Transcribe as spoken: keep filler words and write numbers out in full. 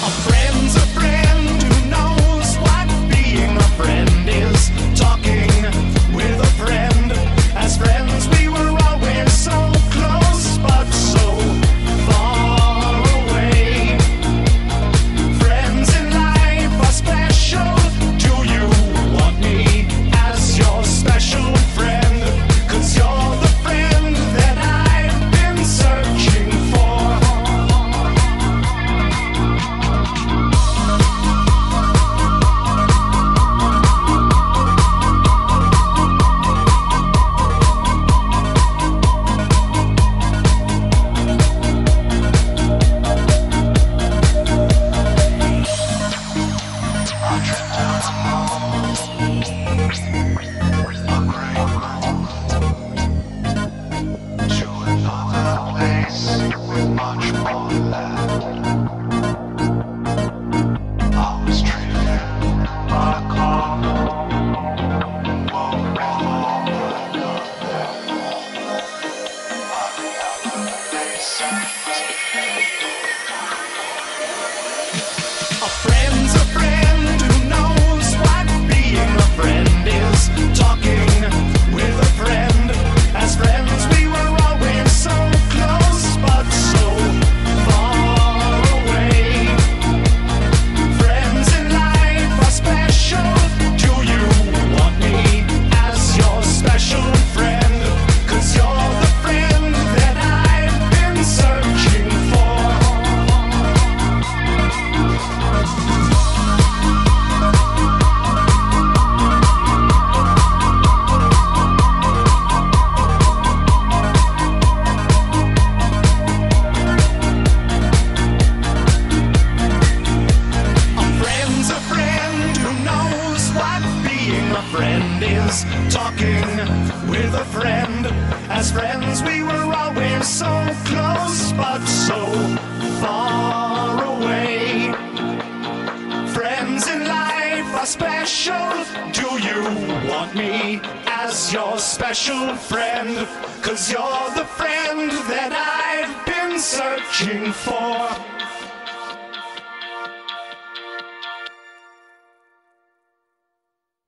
A friend's a friend who knows what being a friend is. Talking with a friend. As friends we were always so close, but so far away. Friends in life are special. Do you want me as your special friend? 'Cause you're the friend that I've been searching for. A friend's a friend who knows what being a friend is. Talking with a friend. As friends we were always so close, but so far away. Friends in life are special. Do you want me as your special friend? 'Cause you're the friend that I've been searching for. Friend is talking with a friend. As friends we were always so close, but so far away. Friends in life are special. Do you want me as your special friend? 'Cause you're the friend that I've been searching for.